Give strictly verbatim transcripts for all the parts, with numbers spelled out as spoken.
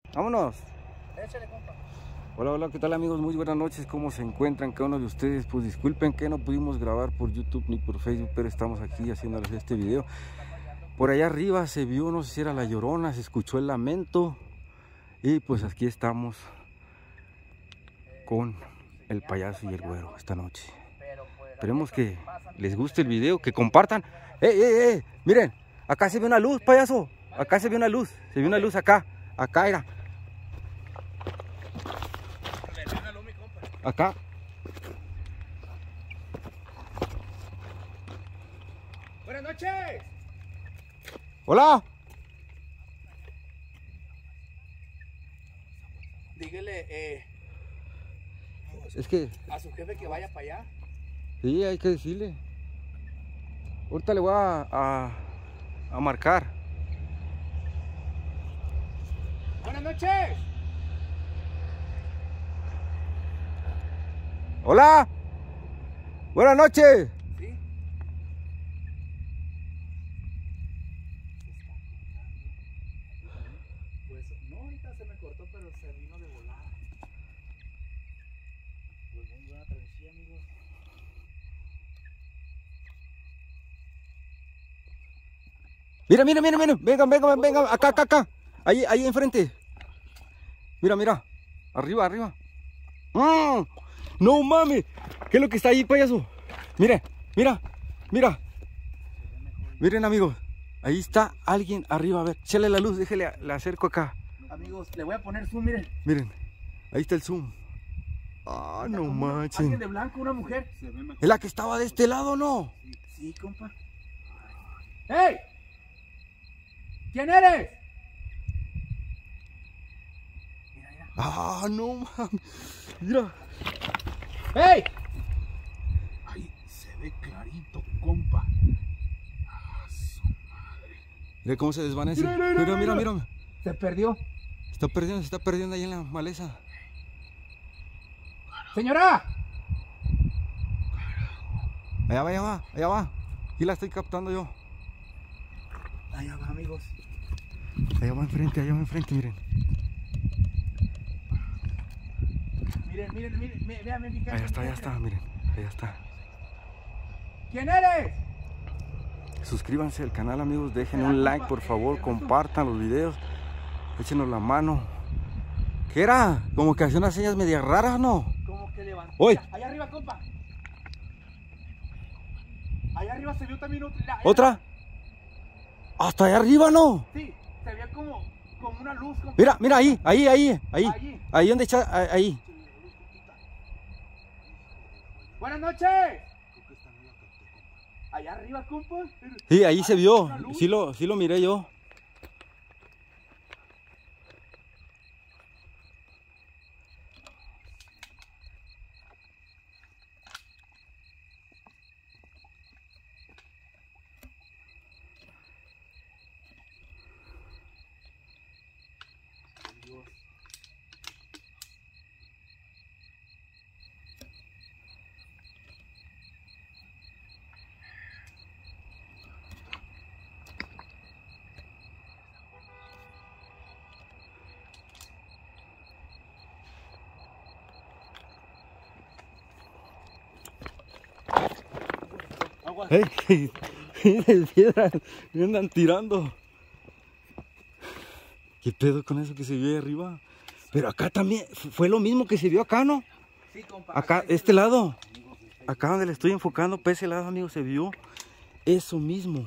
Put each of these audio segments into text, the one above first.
Vámonos. Échale, compa. Hola, hola, ¿qué tal amigos? Muy buenas noches, ¿cómo se encuentran cada uno de ustedes? Pues disculpen que no pudimos grabar por YouTube ni por Facebook, pero estamos aquí haciéndoles este video. Por allá arriba se vio, no sé si era la Llorona, se escuchó el lamento. Y pues aquí estamos con el payaso y el güero esta noche. Esperemos que les guste el video, que compartan. ¡Ey, ey, ey! Miren, acá se ve una luz, payaso. Acá se ve una luz, se ve una luz acá. Acá era. Acá. Buenas noches. Hola. Dígale eh, Es que... a su jefe que vaya para allá. Sí, hay que decirle. Ahorita le voy a, a, a marcar. Buenas noches. Hola. Buenas noches. Sí. Pues no, ahorita se me cortó, pero se vino de volada. Pues muy buena travesía, amigos. Mira, mira, mira, mira. Venga, venga, venga. Acá, acá, acá. Ahí, ahí enfrente. Mira, mira. Arriba, arriba. ¡Mm! No mames. ¿Qué es lo que está ahí, payaso? Mire, mira, mira. Miren, amigos. Ahí está alguien arriba. A ver, échale la luz, déjele, le acerco acá. Amigos, le voy a poner zoom, miren. Miren, ahí está el zoom. Ah, no manches. Alguien de blanco, una mujer. ¿Es la que estaba de este lado, no? Sí, compa. ¡Hey! ¿Quién eres? Mira, mira. Ah, no mames. Mira. ¡Hey! Ahí se ve clarito, compa. Ah, su madre. Mira cómo se desvanece. Mira, mira, Mira, mira, mira. mira. Se perdió. Se está perdiendo, se está perdiendo ahí en la maleza. ¡Señora! Allá va, allá va, allá va. Aquí la estoy captando yo. Allá va, amigos. Allá va enfrente, allá va enfrente, miren. Miren, miren, miren, miren, vean, miren, Allá está, allá está, miren. Allá está. ¿Quién eres? Suscríbanse al canal, amigos. Dejen un like, por favor. Compartan los videos. Échenos la mano. ¿Qué era? Como que hacía unas señas medias raras, ¿no? Como que levantó. ¡Uy! Allá arriba, compa. Allá arriba se vio también otra. Allá ¿Otra? arriba. Hasta allá arriba, ¿no? Sí, se veía como, como una luz. Compa. Mira, mira ahí, ahí, ahí, ahí. Allí. Ahí donde echa, ahí. Buenas noches. Allá arriba, compa. Sí, ahí se vio. Una luz. Sí lo, sí lo miré yo. ¡Ey! Piedras, me andan tirando. ¿Qué pedo con eso que se vio ahí arriba? Pero acá también, fue lo mismo que se vio acá, ¿no? Sí, compa. Acá, este lado. Acá donde le estoy enfocando, para ese lado, amigos, se vio eso mismo.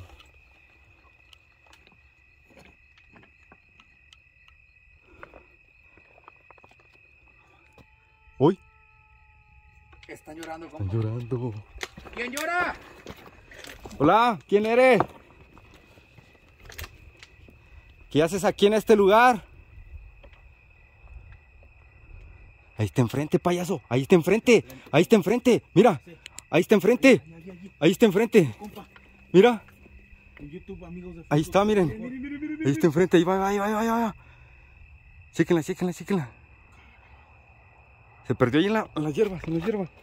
¡Uy! Están llorando, compa. Están llorando. ¿Quién llora? Hola, ¿quién eres? ¿Qué haces aquí en este lugar? Ahí está enfrente, payaso. Ahí está enfrente. Ahí está enfrente. Mira. Ahí está enfrente. Ahí está enfrente. Mira. Ahí está, miren. Ahí está enfrente. Ahí va, ahí va, ahí va, ahí va. Chéquenla, chéquenla, chéquenla. Se perdió ahí en la, en la hierba, en la hierba.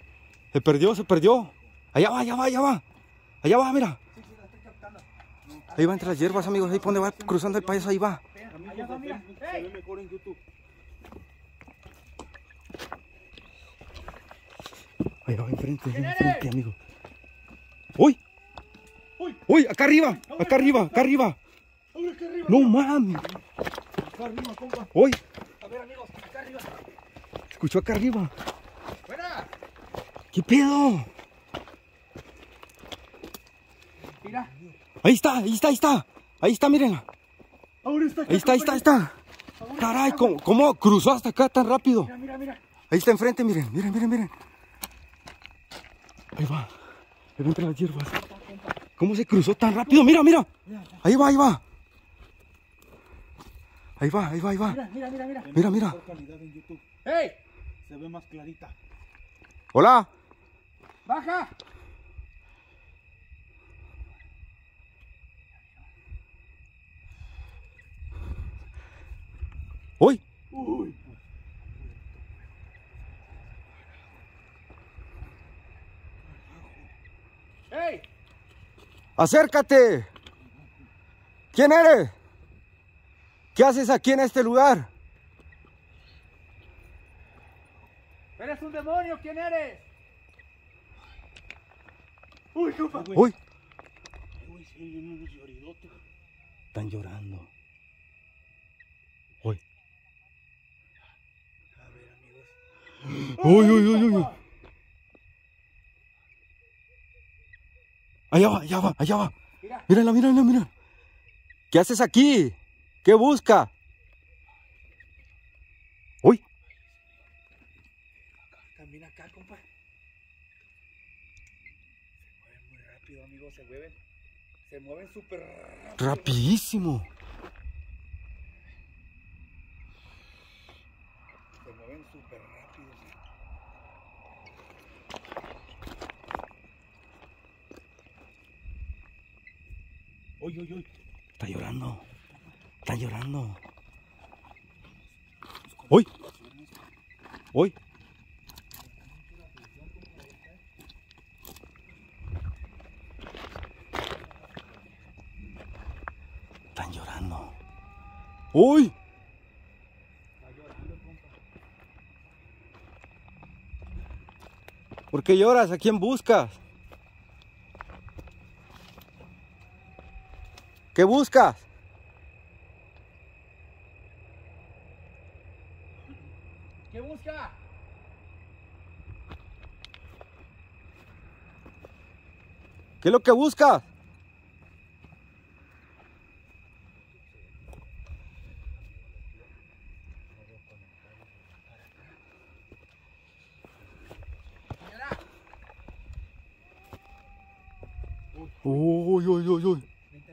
Se perdió, se perdió. Allá va, allá va, allá va. Allá va, mira. Ahí va entre las hierbas, amigos. Ahí pone va cruzando el payaso, ahí va. Allá va, mira. Se ve mejor en YouTube. Ahí va, enfrente, enfrente, amigo. ¡Uy! ¡Uy! ¡Acá arriba! ¡Acá arriba! ¡Acá arriba! ¡No mames! Acá arriba, compa. ¡Uy! A ver, amigos, acá arriba. Escuchó acá arriba. ¡Fuera! ¿Qué pedo? Mira. Ahí está, ahí está, ahí está. Ahí está, mírenla. Ahora está acá, Ahí está, ahí está, ahí está. Caray, ¿cómo, cómo cruzó hasta acá tan rápido? Mira, mira, mira. Ahí está enfrente, miren, miren, miren, miren. Ahí va. Ahí va entre las hierbas. ¿Cómo se cruzó tan rápido? Mira, mira. Ahí va, ahí va. Ahí va, ahí va, ahí va. Mira, mira, mira, mira. Mira, mira. Mejor calidad en YouTube. ¡Ey! Se ve más clarita. Hola. ¡Baja! Uy. Uy. ¡Ey! Acércate. ¿Quién eres? ¿Qué haces aquí en este lugar? ¡Eres un demonio! ¿Quién eres? ¡Uy, compa! Uy. Uy, sí, vienen unos lloridotes. Están llorando. Uy. A ver, amigos. Uy, uy, uy, uy. Allá va, allá va, allá va. Mira. Mírala, mírala, mírala. ¿Qué haces aquí? ¿Qué busca? Uy. También acá, compa. Se mueven muy rápido, amigos. Se mueven. Se mueven súper rápido. Rapidísimo. Se mueven súper rápido. Uy, uy, uy. Está llorando. Está llorando. Uy. Uy. Están llorando. Uy. ¿Por qué lloras? ¿A quién buscas? ¿Qué buscas? ¿Qué busca? ¿Qué es lo que buscas? Uy, uy, uy, uy.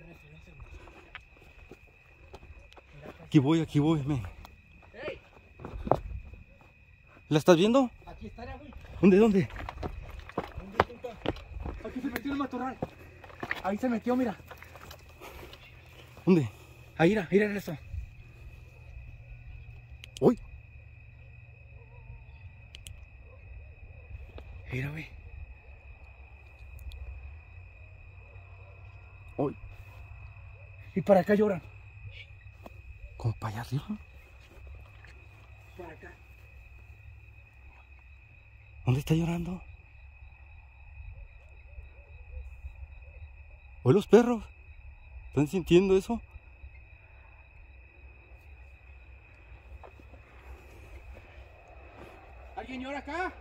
Aquí voy, aquí voy, men. ¡Ey! ¿La estás viendo? Aquí está, güey. ¿Dónde, dónde? ¿Dónde, compa? Aquí se metió el matorral. Ahí se metió, mira. ¿Dónde? Ahí, mira, mira eso. Uy. Mira, güey. Uy. Y para acá lloran. ¿Cómo para allá arriba? Para acá. ¿Dónde está llorando? ¿Oye los perros? ¿Están sintiendo eso? ¿Alguien llora acá?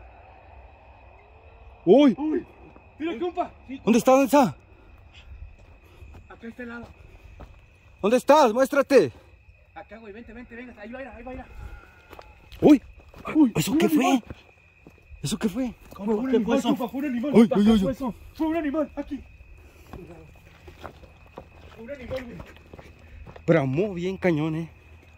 ¡Uy! Uy. Mira, compa. Sí, ¿Dónde está? ¿Dónde está? acá a este lado. ¿Dónde estás? Muéstrate. Acá, güey, vente, vente, venga. Ahí va, ahí va, ahí va. ¡Uy! Uy, ¿Eso un qué animal. fue? ¿Eso qué fue? Fue un ¿Qué animal, fue eso? compa, fue un animal. Uy, compa, uy, acá uy, fue uy. eso. Fue un animal, aquí. Un animal, güey. Bramó bien cañón, eh.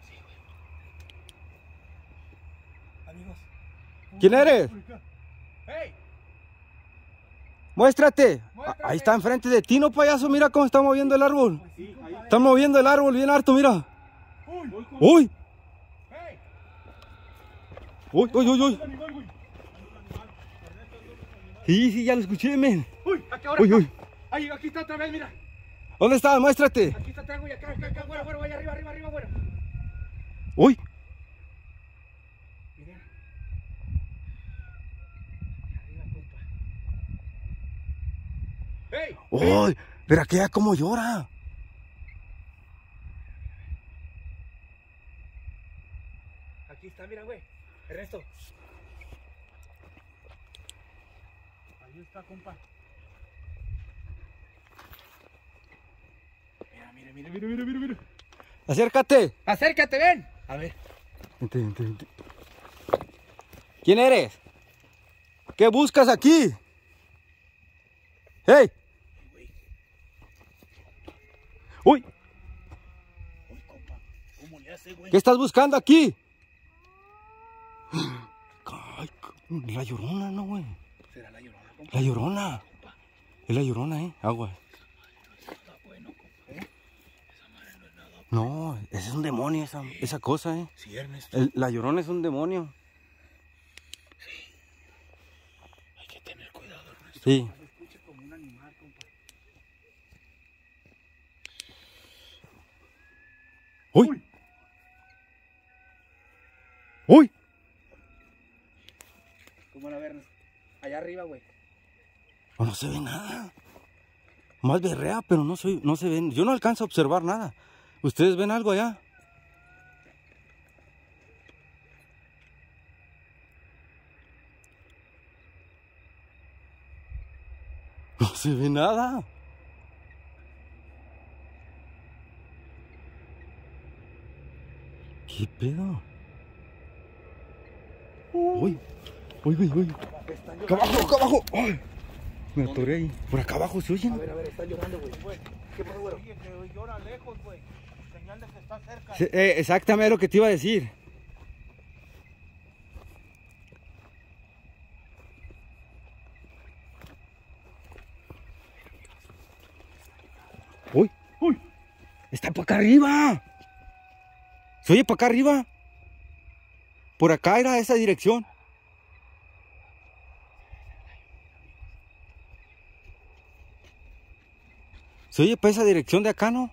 Amigos. ¿Quién eres? ¡Hey! Muéstrate. Muéstrate. A- Ahí está enfrente de ti, no payaso. Mira cómo está moviendo el árbol. Sí, ahí. Está moviendo el árbol bien harto, mira. Uy, uy, ¡Uy! ¡hey! ¡Uy, uy, uy, uy! Un animal, güey. Sí, sí, ya lo escuché, men. Uy, acá ahora. Uy, uy. Ahí, aquí está otra vez, mira. ¿Dónde está? Muéstrate. Aquí está atrás, güey, acá, acá, acá, güero, güero, vaya arriba, arriba, arriba, güero. Uy. Miren. Arriba, compa. ¡Ey! Uy, pero aquella como llora. Aquí está, mira, güey. Ernesto. Ahí está, compa. Mira, mira, mira, mira, mira, mira, mira. Acércate. Acércate, ven. A ver. Vente, vente, vente. ¿Quién eres? ¿Qué buscas aquí? ¡Hey! ¡Uy! Uy, compa. ¿Cómo le hace, güey? ¿Qué estás buscando aquí? Ay, la llorona, ¿no, güey? ¿Será la llorona, compa? La llorona. Es la llorona, ¿eh? Agua. Está bueno, compa. ¿Eh? Esa madre no es nada. No, ese es un demonio, esa, esa cosa, ¿eh? Sí, Ernesto. El- la llorona es un demonio. Hay que tener cuidado, Ernesto. Sí. Se escucha como un animal, compa. ¡Uy! ¡Uy! ¿Cómo la ve, Ernesto? Allá arriba, güey. No, no se ve nada. Más berrea, pero no se, no se ven. Yo no alcanzo a observar nada. ¿Ustedes ven algo allá? No se ve nada. ¿Qué pedo? Uy, uy, uy, uy. Acá abajo, acá abajo. Ay, me atoré ahí. Por acá abajo se A oyen. ver, a ver, está llorando, güey. ¿Qué pasó, güero? Oye, que llora lejos, güey. Señal de que está cerca. Se- eh, exactamente lo que te iba a decir. Uy, uy. Está para acá arriba. ¿Se oye para acá arriba? Por acá era esa dirección. ¿Se oye para esa dirección de acá, no?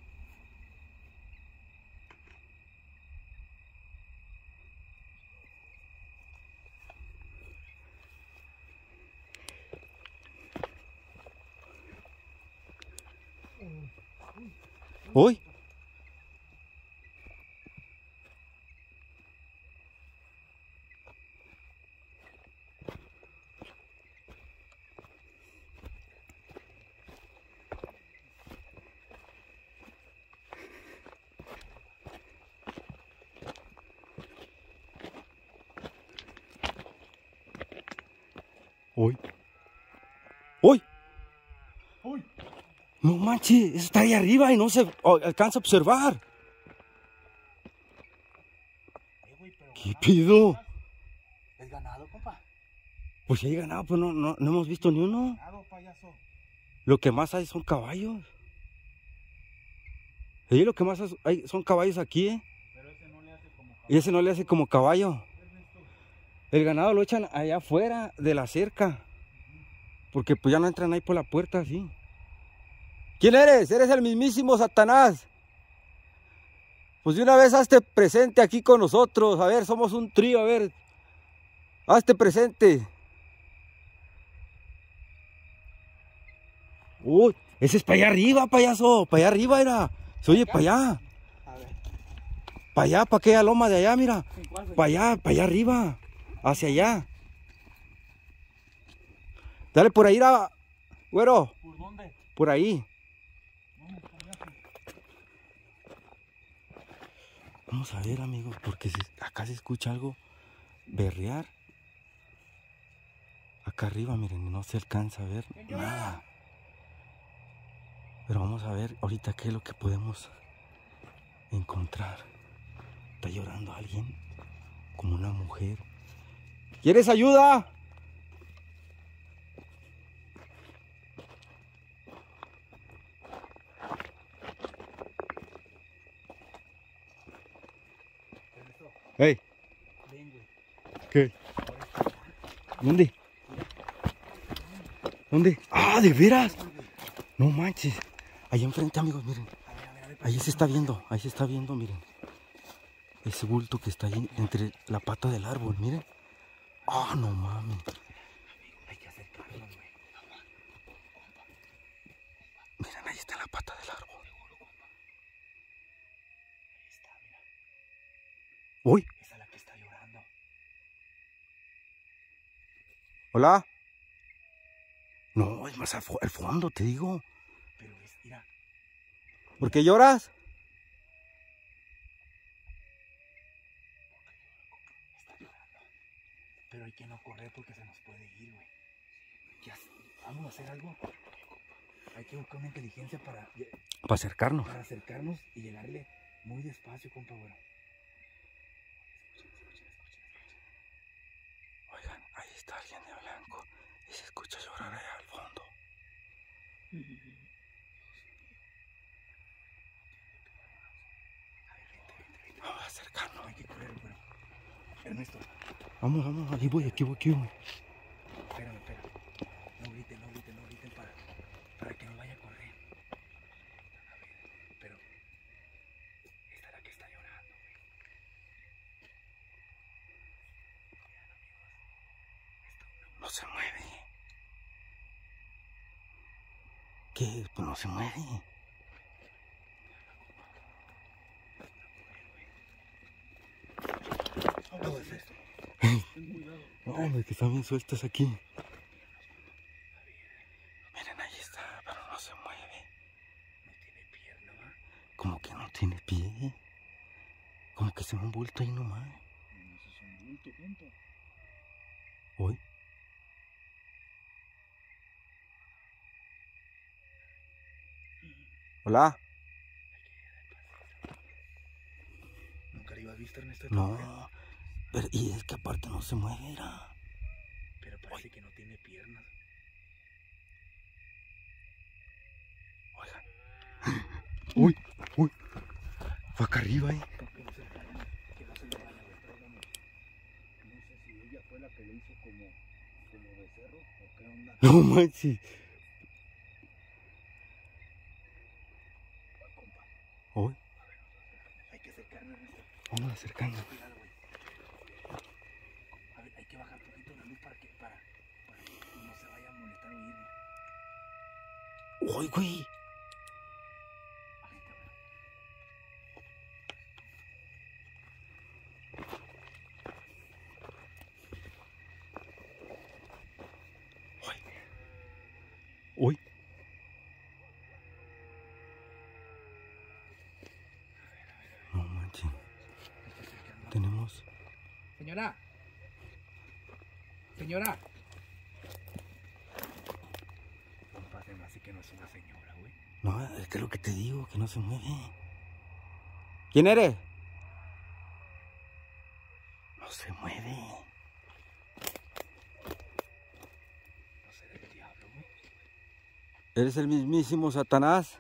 Uy. Uy. Uy. Uy. No manches, eso está ahí arriba y no se oh, alcanza a observar. Eh, güey, pero ¿Qué pido? ¿Es ganado, compa? Pues si hay ganado, pues no, no, no hemos visto ni uno. ganado, payaso. Lo que más hay son caballos. Sí, lo que más hay son caballos aquí, ¿eh? Pero ese no le hace como caballo. Y ese no le hace como caballo. Ernesto. El ganado lo echan allá afuera de la cerca. Porque pues ya no entran ahí por la puerta, así. ¿Quién eres? Eres el mismísimo Satanás. Pues de una vez hazte presente aquí con nosotros. A ver, somos un trío, a ver. Hazte presente. Uy, ese es para allá arriba, payaso. Para allá arriba era. Se oye para allá. A ver. Para allá, para aquella loma de allá, mira. ¿En cuál, güey? Para allá, para allá arriba. Hacia allá. Dale por ahí, ra, güero. ¿Por dónde? Por ahí. Vamos, payaso. Vamos a ver, amigos, porque se- acá se escucha algo berrear. Acá arriba, miren, no se alcanza a ver nada. Pero vamos a ver ahorita qué es lo que podemos encontrar. Está llorando alguien, como una mujer. ¿Quieres ayuda? Ernesto, Hey, ven, güey. ¿qué? ¿Dónde? ¿Dónde? Ah, ¿de veras? No manches. Ahí enfrente, amigos, miren. A ver, a ver, a ver. Ahí se está viendo, ahí se está viendo, miren. Ese bulto que está ahí entre la pata del árbol, miren. Ah, no mames. Hay que acercarnos, güey. Miren, ahí está la pata del árbol. Ahí está, mira. Uy, Esa es la que está llorando. hola. No, es más al, fo- al fondo, te digo. Pero es, mira, ¿Por qué lloras? está llorando. Pero hay que no correr porque se nos puede ir, güey. ¿Qué hace? Vamos a hacer algo. Hay que buscar una inteligencia para, Para acercarnos. para acercarnos y llegarle muy despacio, compa, güey. Oigan, ahí está alguien de blanco. Y se escucha llorar allá al fondo. Vamos a acercarnos. No hay que correr, güey. Ernesto, Vamos, vamos, aquí voy, aquí voy, aquí voy. espérame, espérame. No griten, no griten, no griten para, para que no vaya a correr. A ver, pero esta es la que está llorando, güey. Miren, amigos. Esto no. No se mueve. ¿Qué? Pues no se mueve. ¿Cómo es esto? No, hombre, que están bien sueltas aquí. Miren, ahí está, pero no se mueve. No tiene pierna, ¿va? Como que no tiene pie. Como que se me ha envuelto ahí nomás. Eso es un bulto, compa. Hoy. Hola. ¿Nunca lo ibas visto, Ernesto? de tu mujer? No. Pero, y es que aparte no se mueve, era. Pero parece que no tiene piernas. Oigan. Uy, uy. Fue acá arriba, eh. Que no se le vaya, que no se le vaya, güey. Tráigame. No sé si ella fue la que le hizo como, como becerro o qué onda. No manches. Compa, Hoy. hay que acercarnos, Ernesto. Vamos acercando. Cuidado, güey. A ver, hay que bajar un poquito la luz para que, para, para que no se vaya a molestar o oírme. Uy, güey. Ahorita, güey. Uy. No manches. Hay que acercarnos. Tenemos. Señora. Señora. Compa, se me hace que no es una señora, güey. No, es que es lo que te digo, que no se mueve. ¿Quién eres? No se mueve. No será el diablo, güey. Eres el mismísimo Satanás.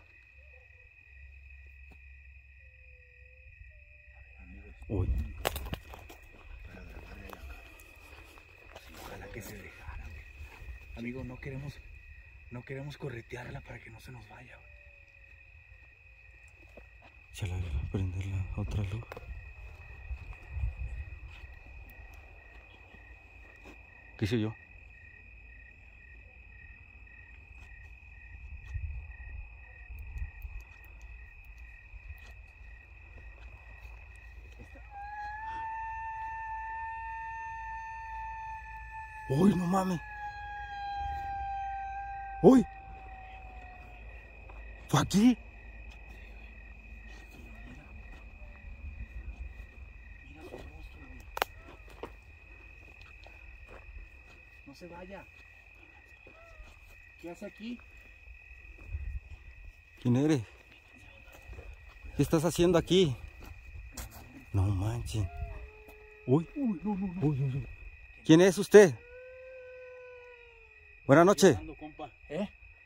Amigos, Uy. para grabarle la cara. Sí, ojalá que se dejara, güey. Amigo, no queremos, no queremos corretearla para que no se nos vaya, güey. Échale a prender la otra luz. ¿Qué hice yo? Uy, no mames. Uy. ¿Fue aquí? Mira su rostro, güey. No se vaya. ¿Qué hace aquí? ¿Quién eres? ¿Qué estás haciendo aquí? No manches. Uy. Uy, no, no, no. Uy, uy, uy. ¿Quién es usted? Buenas noches. Compa. ¿Eh?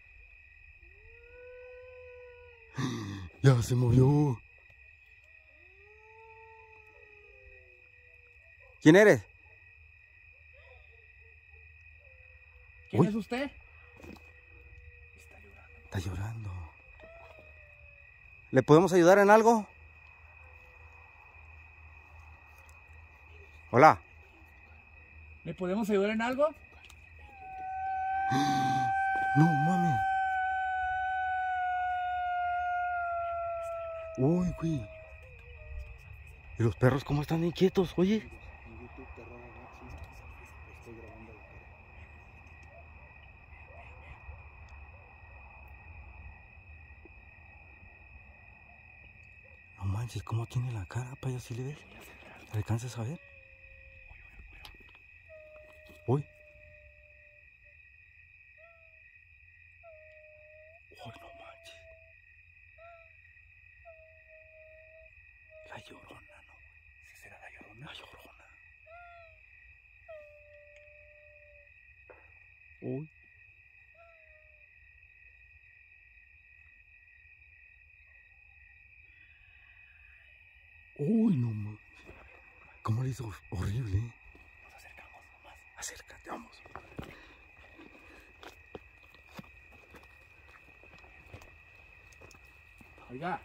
Ya se movió. ¿Quién eres? ¿Quién Uy. es usted? Está llorando. Está llorando. ¿Le podemos ayudar en algo? Hola. ¿Le podemos ayudar en algo? No mames. Uy, güey. ¿Y los perros cómo están inquietos? Oye. No manches, ¿cómo tiene la cara, paya? ¿Sí le ves? ¿Le alcanzas a ver? Uy. Uy, no manches. La Llorona, ¿no? ¿Sí será la Llorona? La Llorona. Uy. Uy, no manches. ¿Cómo le hizo horrible? Nos acercamos nomás. Acércate, vamos. Oiga.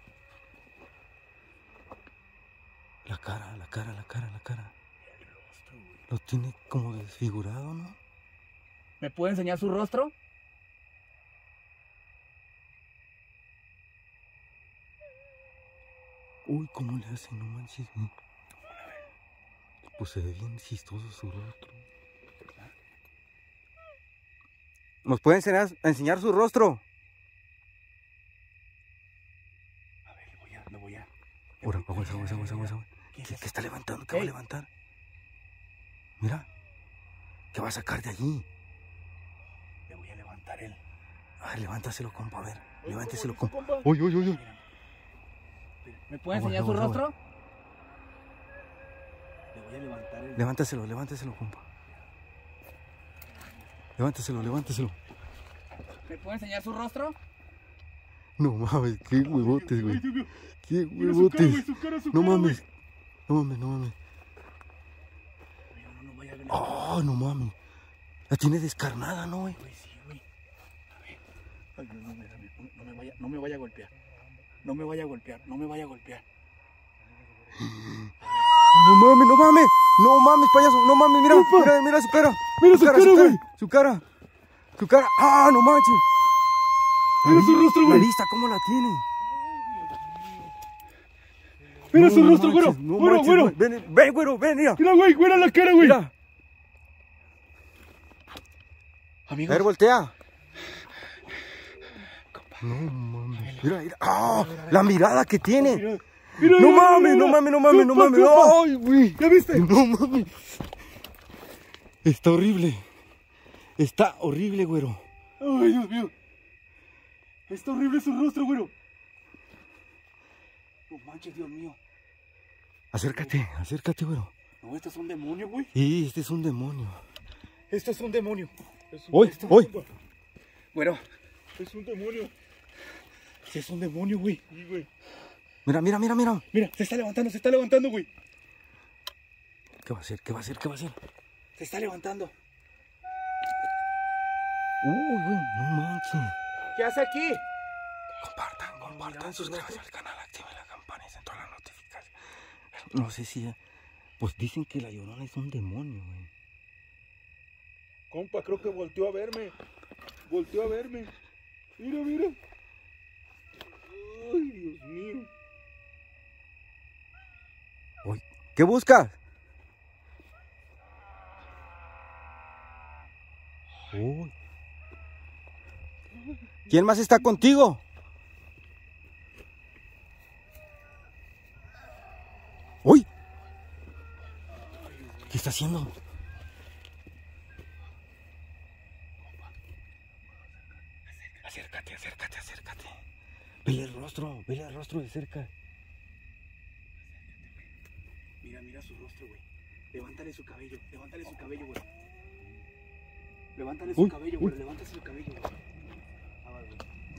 La cara, la cara, la cara, la cara. El rostro, güey. Lo tiene como desfigurado, ¿no? ¿Me puede enseñar su rostro? Uy, ¿cómo le hace? No manches, güey. Pues se ve bien chistoso su rostro. ¿Nos puede enseñar, enseñar su rostro? A ver, le voy a, le voy a. Ahora, aguas, aguas, aguas, aguas, aguas. ¿Qué es ¿Qué, eso? qué está levantando? ¿Qué va a Ey. levantar? Mira. ¿Qué va a sacar de allí? Le voy a levantar él. A ver, levántaselo, compa, a ver. Oye, Levántaselo, ¿cómo compa. dice, compa? Uy, uy, uy, uy. ¿Me puede Aguas, enseñar su aguas, aguas. rostro? Le voy a levantar el. Levántaselo, levántaselo, compa. Levántaselo, levántaselo. ¿Me puede enseñar su rostro? No mames, qué huevotes, güey. Ay, Dios mío. Qué Mira su cara, güey, huevotes. su cara, su No cara, mames. güey. No mames, no mames. Mira, no, no vaya a ver. Oh, no mames. La tiene descarnada, ¿no, güey? Güey, sí, güey. A ver. Ay, no, no, me, no, me- no me vaya, no me vaya a golpear. No me vaya a golpear, no me vaya a golpear. No mames, no mames. No mames, payaso. No mames, mira. Compa. Mira, mira su cara. Mira su cara, güey. Su cara. Su cara. Ah, no manches. Mira su rostro, La güey. vista, ¿cómo la tiene? Mira No su rostro, manches, güero. no Güero, manches, güero. güey. Ven, ven, güero, ven, mira. Mira, güey, güera la cara, güey. Mira. A Amigos, ver, voltea. No mames. Mira, mira. Ah, la mirada que tiene. Mira, mira, No mira, mames, mira, no mira. mames, no mames, no Compa, mames. compa. Ay, güey. ¿Ya viste? No mames. Está horrible. Está horrible, güero. Ay, Dios mío. Está horrible su rostro, güero. no manches, Dios mío. Acércate, acércate, güero. No, esto es un demonio, güey. Sí, este es un demonio. Esto es un demonio. Es un, Hoy, esto- hoy. compa, Güero, Es un demonio. si es un demonio, güey. Sí, güey. Mira, mira, mira, mira. Mira, se está levantando, se está levantando, güey. ¿Qué va a hacer? ¿Qué va a hacer? ¿Qué va a hacer? Se está levantando. Uy, güey, no manches. ¿Qué hace aquí? Compartan, compartan, Mira, suscríbanse al canal, activen la campanita en todas las notificaciones. No sé si... Pues dicen que la Llorona es un demonio, güey. Compa, creo que volteó a verme. Volteó a verme. Mira, mira. Ay, Dios mío. Uy, ¿qué buscas? Uy. ¿Quién más está contigo? Uy. ¿Qué está haciendo? Acércate, acércate, acércate. Vele el rostro, vele el rostro de cerca. Mira, mira su rostro, güey. Levántale su cabello, levántale su cabello, güey. Levántale su Uy, cabello, uy. güey. Levántale su cabello, güey. Ah, va, güey.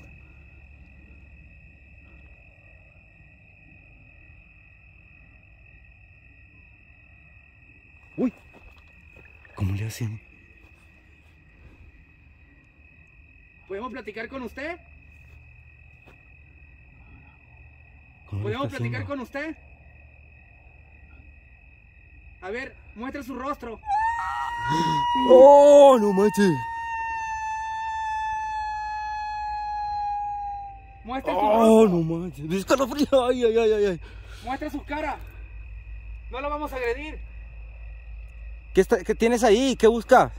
Uy. ¿Cómo le hacen? ¿Podemos platicar con usted? le ¿Podemos está platicar haciendo? con usted? A ver, muestre su rostro. ¡Oh, no manches! Muestre su ¡Oh, rostro. no manches! ¡Me escalofrío! ¡Ay, ay, ay, ay, ay! Muestre su cara. No lo vamos a agredir. ¿Qué, está, ¿Qué tienes ahí? ¿Qué buscas?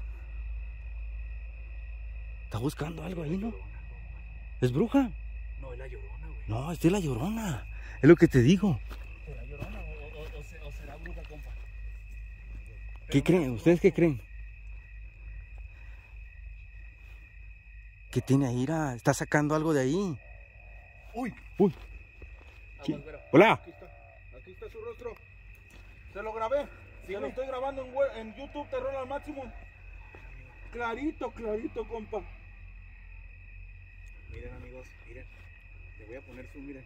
Está buscando algo ahí, ¿no? ¿Es bruja? No, es la llorona, güey. No, esta es la llorona. Es lo que te digo. ¿Será llorona o, o, o, se- o será bruja, compa? ¿Qué creen? ¿Ustedes qué creen? ¿Qué tiene ahí? Ira? Está sacando algo de ahí. Uy, Uy. aguas, güero. Hola. Aquí está, aquí está su rostro. Se lo grabé. Si lo estoy grabando en, we- en YouTube, Terror al Máximo. Clarito, clarito, compa. Miren, amigos, miren. Le voy a poner zoom, miren.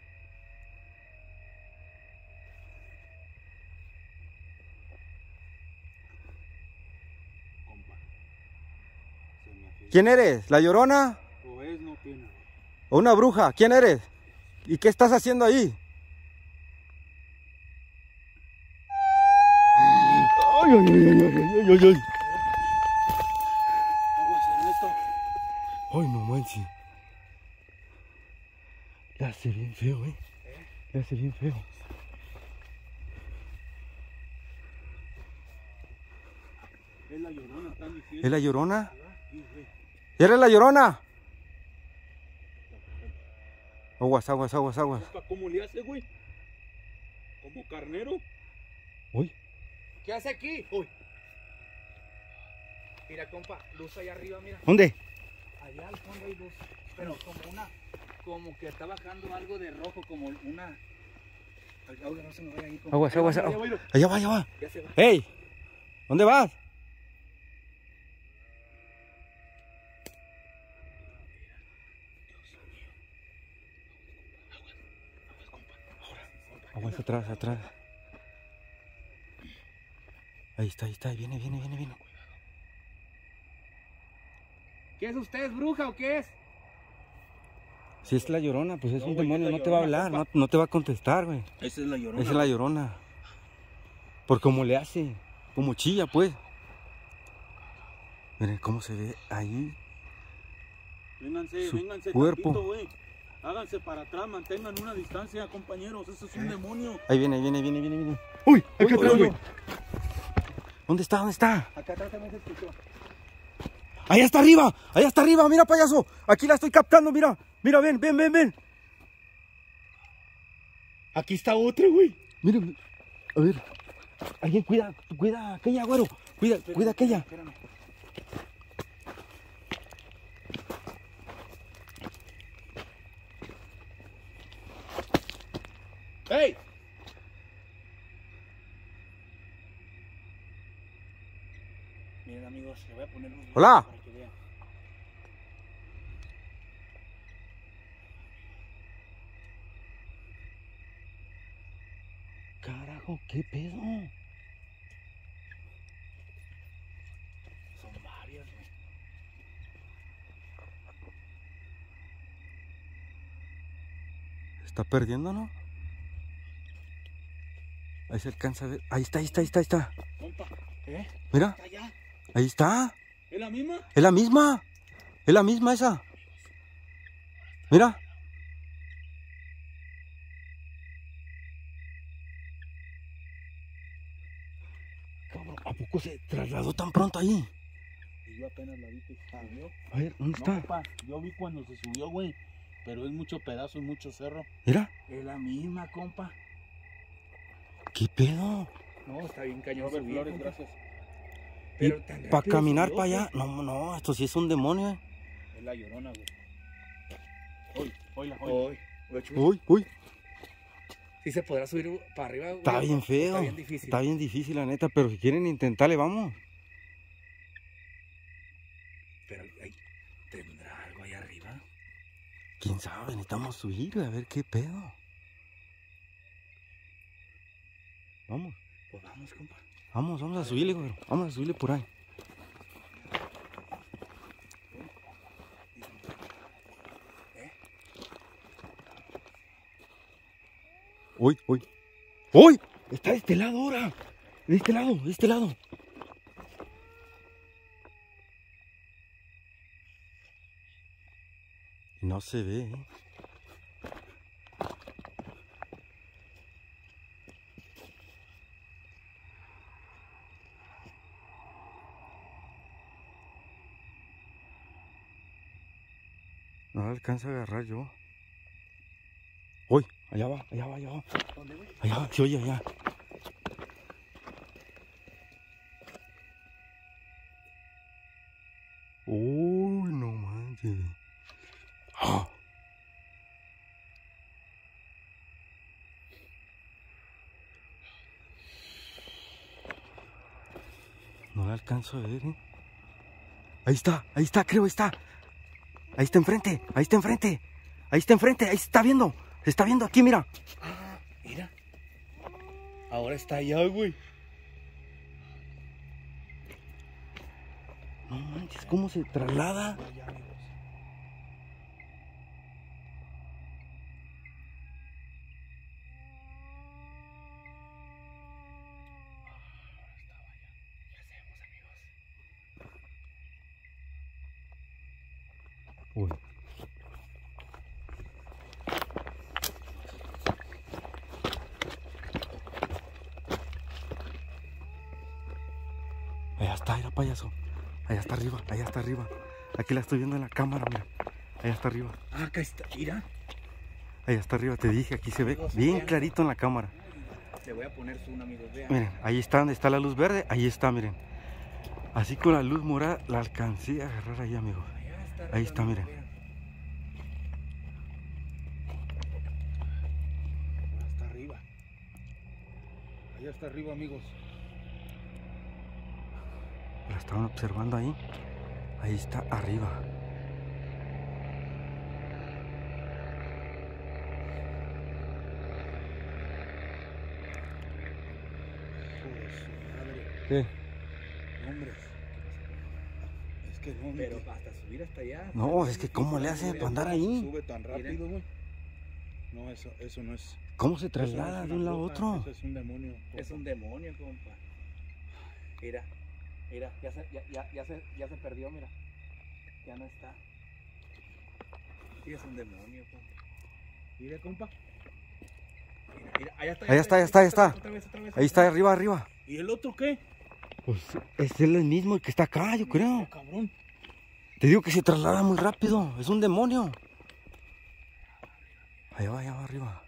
Compa. Se me afiló. ¿Quién eres? ¿La llorona? O es, no tiene. ¿O una bruja? ¿Quién eres? ¿Y qué estás haciendo ahí? Ay, ay, ay, ay, ay, ay, ay. Aguas, Ernesto. Ay, no manches. Le hace bien feo, eh. Le hace bien feo. Es la llorona, están diciendo. ¿Es la llorona? Sí, güey. ¿Eres la llorona? Aguas, aguas, aguas, aguas. Compa, ¿cómo le hace, güey? ¿Como carnero? Uy, ¿Qué hace aquí? Uy. Mira, compa, luz allá arriba, mira. ¿dónde? Allá al fondo hay luz. Pero como una, como que está bajando algo de rojo, como una. Ay, ahora no se me vaya a ir, compa. Aguas, Ahí va, aguas, mira, aguas. ya va, mira. Allá va, allá va. Ya se va. ¡Ey! ¿Dónde vas? Aguas atrás, atrás. Ahí está, ahí está. Viene, viene, viene, viene. ¿Qué es usted? ¿Es bruja o qué es? Si es la llorona, pues es No, un güey, demonio, es la no te va a Llorona, hablar, no, compa. no te va a contestar, güey. Esa es la llorona. Esa es la llorona. Por cómo le hace, como chilla, pues. Miren cómo se ve ahí. Vénganse, Su vénganse cuerpo. tantito, güey. Háganse para atrás, mantengan una distancia, compañeros. Ese es un demonio. Ahí viene, viene, viene, viene, viene. ¡Uy! Uy, Aquí atrás, uy, güey. uy. ¿Dónde está? ¿Dónde está? Acá atrás también se escuchó. ¡Allá está arriba! ¡Allá está arriba! ¡Mira, payaso! Aquí la estoy captando, mira. Mira, ven, ven, ven, ven. Aquí está otra, güey. Mira, a ver. Alguien cuida, cuida a aquella, güero. Cuida, cuida a aquella. Espérame. ¡Ey! Miren, amigos, le voy a poner un. Hola. Para que vean. Carajo, ¿qué pedo? Son varias, güey. Está perdiendo, ¿no? Ahí se alcanza a ver. Ahí está, ahí está, ahí está, ahí está. Compa, ¿Eh? Mira, Está allá. ahí está. ¿es la misma? Es la misma. Es la misma esa. Mira. Cabrón, ¿a poco se trasladó tan pronto ahí? Y yo apenas la vi que se subió. A ver, ¿dónde No, está? compa, yo vi cuando se subió, güey. Pero es mucho pedazo y mucho cerro. Mira. Es la misma, compa. ¿Qué pedo? No, está bien cañón. Robert subir, Flores, compa. gracias. Pero tan Para rápido caminar subió, para allá. güey. No, no, esto sí es un demonio, eh. Es la llorona, güey. Hoy, hoy la Uy, uy, chuy. Uy, uy. Sí se podrá subir para arriba, güey. Está bien feo. Está bien difícil. Está bien difícil, la neta. Pero si quieren intentarle, vamos. Pero ahí tendrá algo ahí arriba. Quién sabe, necesitamos subir, güey, a ver qué pedo. Vamos, Pues vamos, compa. vamos, vamos a subirle, güey. Vamos a subirle por ahí. ¿Eh? Uy, uy. ¡Uy! Está de este lado ahora. De este lado, de este lado. No se ve, ¿eh? No la alcanza a agarrar yo. Uy, allá va, allá va, allá va. ¿Dónde, güey? Allá va, se oye allá. Uy, no manches. ¡Ah! No la alcanzo a ver, ¿eh? Ahí está, ahí está, creo, ahí está. Ahí está enfrente, ahí está enfrente. Ahí está enfrente, ahí se está viendo. Se está viendo aquí, mira. Ah, mira. Ahora está allá, güey. No manches, ¿cómo se traslada? Allá, amigos. Uy. Allá está, era payaso. Allá está arriba, allá está arriba. Aquí la estoy viendo en la cámara, mira. Allá está arriba. Ah, acá está, mira. Allá está arriba, te dije, aquí se ve Amigos, bien vean. clarito en la cámara. Le voy a poner zoom, amigos, vean. Miren, ahí está donde está la luz verde, ahí está, miren. Así con la luz morada la alcancé a agarrar ahí, amigos. Allá está, Ahí arriba, está, amigos, miren. vean. Allá está arriba. Allá está arriba, amigos. La estaban observando ahí. Ahí está arriba. Hijo de su madre. ¿Qué? Hombres. Es que no, Pero mi- hasta subir hasta allá. No, es que ¿cómo le hace para andar ahí? Sube tan rápido, güey. No, eso, eso no es. ¿Cómo se eso no es traslada de una un lado a bruja, otro? Eso es un demonio. Es un demonio, compa. Mira, mira, ya se, ya, ya, ya se, ya se perdió, mira. Ya no está. Sí, es un demonio, compa. Mira, compa. Mira, mira, allá está. Ahí está, ahí está, ahí está. Otra vez, otra vez, Ahí está, arriba, arriba. ¿Y el otro qué? Pues es el mismo que está acá, yo creo. Oh, cabrón. Te digo que se traslada muy rápido. Es un demonio. Allá va, allá va arriba.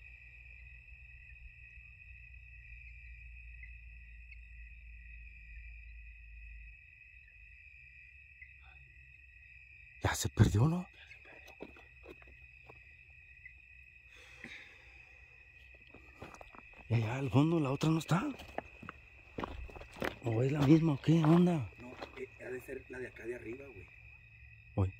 Ya se perdió, ¿no? Y allá al fondo la otra no está. ¿O es la misma o qué onda? No, eh, ha de ser la de acá de arriba, güey. Uy.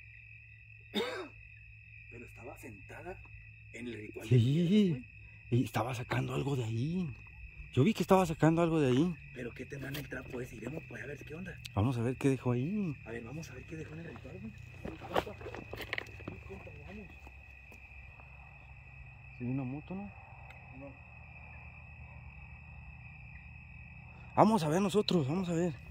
Pero estaba sentada en el ritual. de piedras, Sí. güey. Y estaba sacando algo de ahí. Yo vi que estaba sacando algo de ahí. Pero qué te manda el trapo ese. Iremos pues a ver qué onda. Vamos a ver qué dejó ahí. A ver, vamos a ver qué dejó en el ritual, güey. ¿Sí una moto, no? No. Vamos a ver nosotros, vamos a ver.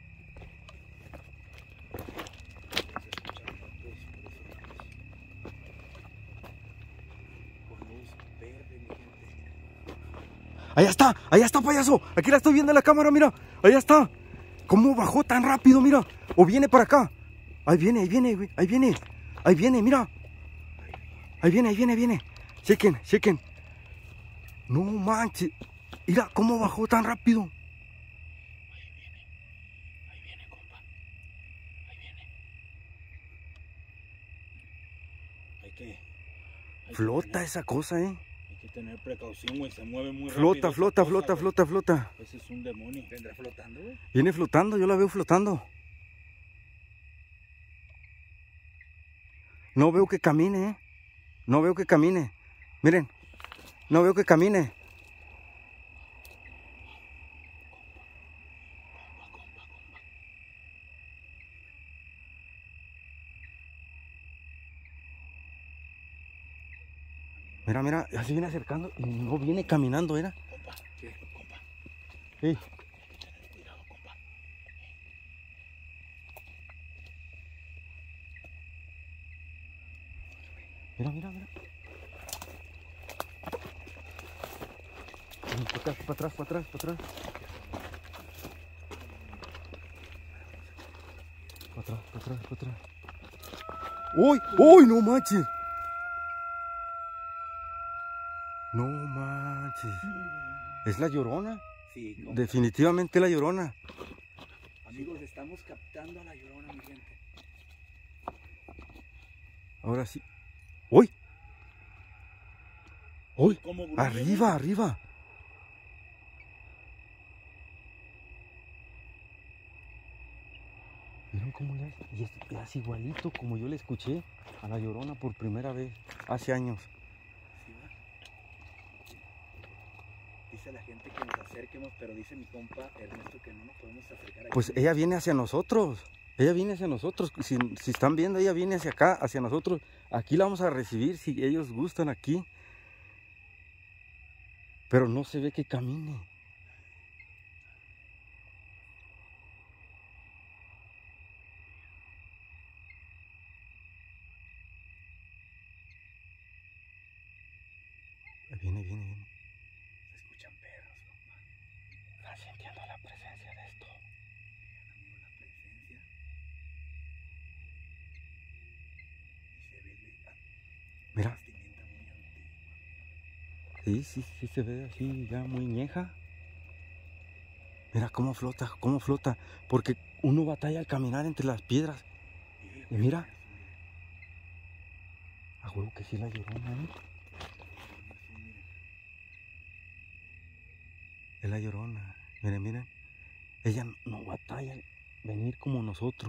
Con luz verde, mi gente. Allá está, allá está, payaso. Aquí la estoy viendo en la cámara, mira. Allá está. ¿Cómo bajó tan rápido, mira? O viene para acá. Ahí viene, ahí viene, güey. Ahí viene. Ahí viene, mira. Ahí viene, ahí viene, ahí viene. Chequen, chequen. No manches. Mira cómo bajó tan rápido. Ahí viene, compa. Ahí viene. Hay que. hay que Flota tener- esa cosa, eh. Hay que tener precaución, güey. Se mueve muy rápido. Flota, esa flota, cosa, flota, güey. flota, flota. Ese es un demonio. ¿Vendrá flotando, güey? Viene flotando, yo la veo flotando. No veo que camine, eh. No veo que camine. Miren, no veo que camine. Miren, Mira, mira, ya se viene acercando y no viene caminando, mira. Compa, ¿qué? Compa. Ey. Ten cuidado, compa. Mira, mira, mira. Para atrás, para atrás, para atrás, para atrás. Para atrás, para atrás, para atrás. ¡Uy! ¡Uy! ¡No manches! No manches. ¿Es la Llorona? Sí, compa. Definitivamente la Llorona. Amigos, estamos captando a la Llorona, mi gente. Ahora sí. ¡Uy! ¡Uy! Como gruñe, Arriba, arriba. ¿Vieron cómo le hace? Y es, le hace igualito como yo le escuché a la Llorona por primera vez hace años. ¿Sí va? Dice la gente que nos acerquemos, pero dice mi compa Ernesto que no nos podemos acercar aquí. Pues ella viene hacia nosotros. Ella viene hacia nosotros. Si, si están viendo, ella viene hacia acá, hacia nosotros. Aquí la vamos a recibir si ellos gustan aquí. Pero no se ve que camine. Viene, viene, viene. Se escuchan perros, compa. Están sintiendo la presencia de esto. Vean, amigos, la presencia. Y se ve la Mira. vestimenta muy antigua. Sí, sí, sí se ve así ya muy vieja. Mira cómo flota, cómo flota. Porque uno batalla al caminar entre las piedras. Eh, Y mira. eso, miren. A huevo que sí la Llorona, ¿eh? Eso, miren. Es la Llorona. Miren, miren. Ella no batalla al venir como nosotros.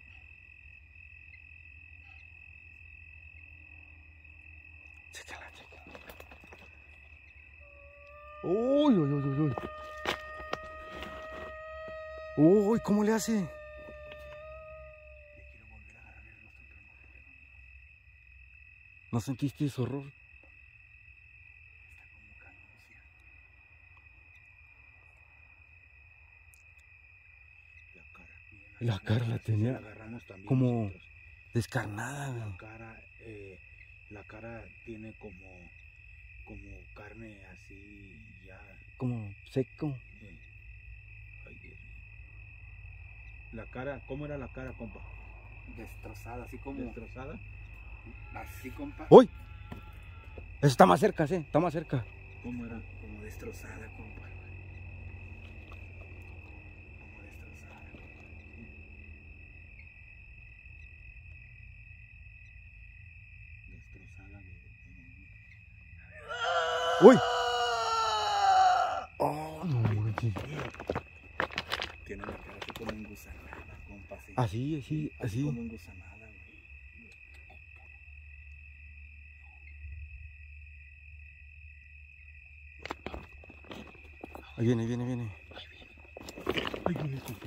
Chécala, chécala. Uy, uy, uy, uy, uy. Uy, ¿cómo le hace? Le quiero volver a agarrar el rostro, pero no puedo. ¿No sentiste ese horror? Está como canucia. La cara. Miren, La cara la Así tenía la agarramos también como nosotros. descarnada, La güey. cara, eh, la cara tiene como, como carne así ya. Como seco. eh. Ay, Dios mío. La cara, ¿cómo era la cara, compa? Destrozada, así como. ¿Destrozada? Así, compa. ¡Uy! Eso está más cerca, sí, está más cerca. ¿Cómo era? Como destrozada, compa. Como destrozada, compa. Destrozada. De, de- ¡Uy! ¡Oh, no manches! Tiene la cara así como engusanada, compa. Así, Así, así, así. como engusanada, güey. Ahí viene, ahí viene, viene. Ay, viene, compa.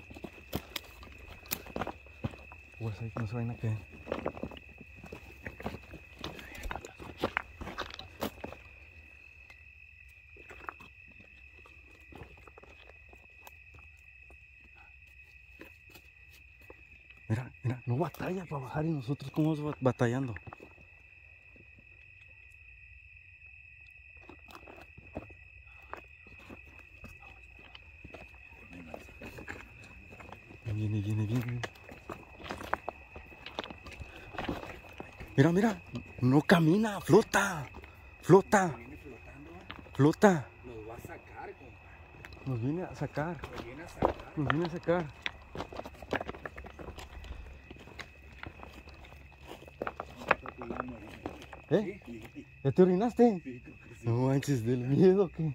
Pues ahí no se vayan a caer. Mira, mira, no batalla para bajar y nosotros cómo vamos bat- batallando. Viene, viene, viene. Mira, mira, no camina, flota, flota, Viene flotando, flota. nos va a sacar, compa. Nos viene a sacar, Nos viene a sacar. nos viene a sacar. ¿Eh? Sí, sí, ¿Ya te orinaste? sí, creo que sí. No manches, del miedo que.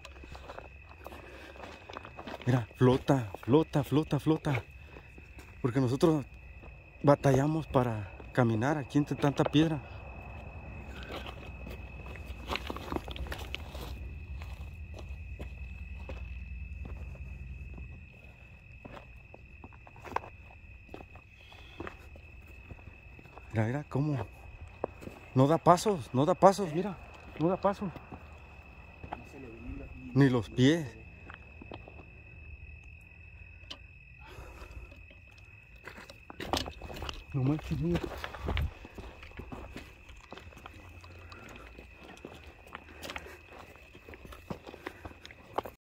Mira, flota, flota, flota, flota. Porque nosotros batallamos para caminar aquí entre tanta piedra. Mira, mira cómo. No da pasos, no da pasos, mira. No da paso. No se le ven ni los, Ni los pies. No manches, mira.